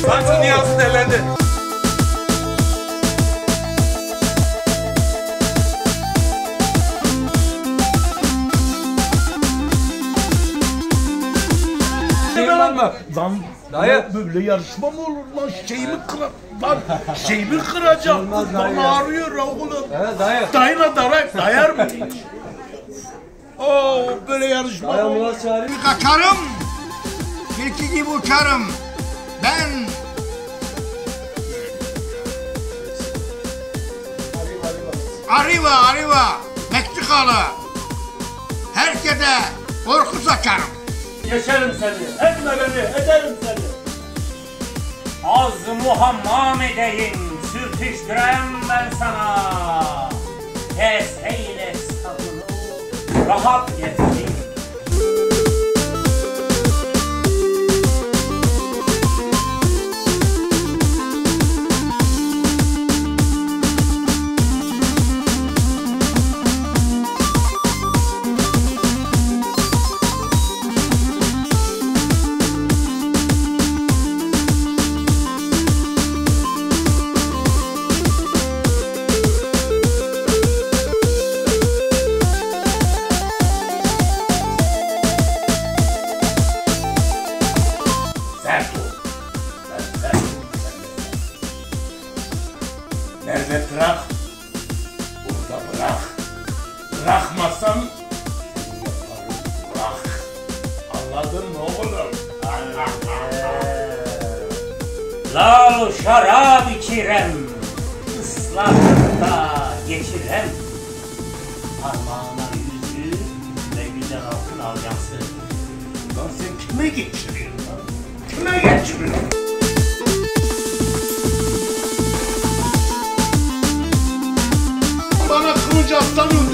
Sanki Niyazi delendi. Lan dayı. böyle yarışma mı olur lan? Şeyimi kıracağım. Bana ağrıyor oğlum. Evet dayı. Dayına dayar mı hiç? Oo böyle yarışma mı olur? Kaçarım, tilki gibi uçarım. Ben Arriva, Meksikalı. Herkese korku saçarım. Geçerim seni, etme beni, ederim seni. Az muhammam edeyim, sürtüştürem ben sana. Kes eyle sabunu, rahat geçsin. Nerede bırak? Burada bırak. Bırakmasan yaparım. Bırak. Anladın mı oğlum? Lal şarap içirem, ıslaklık da geçirem. Parmağına yüzü ve güzel altın alyansı. Lan sen kime geçiriyorsun lan? Kime geçiriyorsun? Bana kılıç aslanım